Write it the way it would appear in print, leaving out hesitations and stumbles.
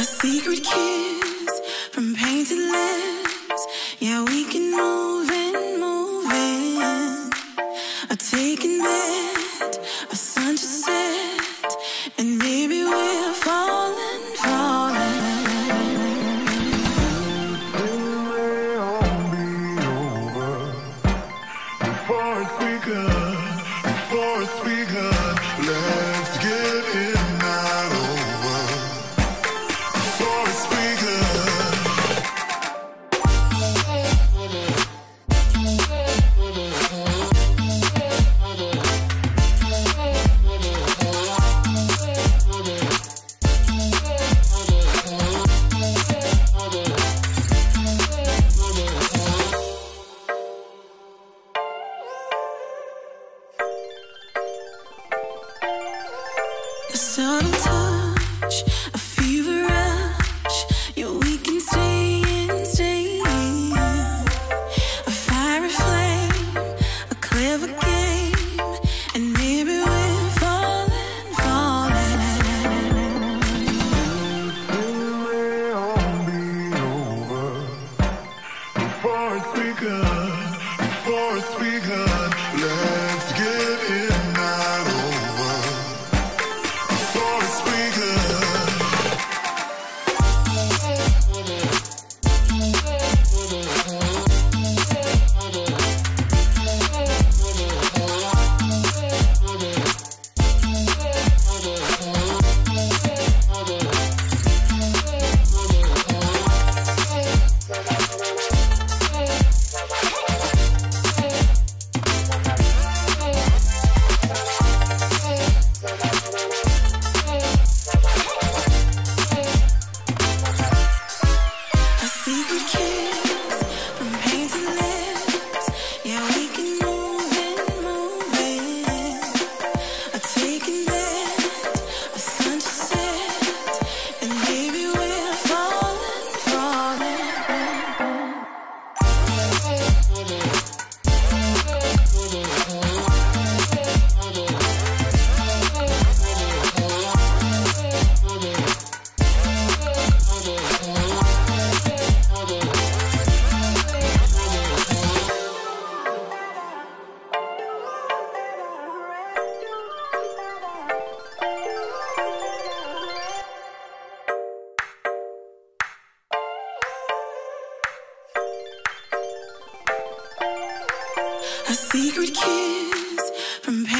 secret kiss from painted lips. Yeah, we can move in, move in. A taken bed, a sun to set, and maybe we're falling, falling. It all be over before it's begun, before it's begun. Let's get it not over before it's begun. A subtle touch, a fever rush. Yeah, we can stay in, stay in. A fiery flame, a clever game, and maybe we're falling, falling. It all be over before it's begun, before it's begun. Let's get it not over before it's begun. A secret kiss from painted lips. Yeah, we can move in, move in. A taken bed, a sun to set, and maybe we're falling, falling. A secret kiss from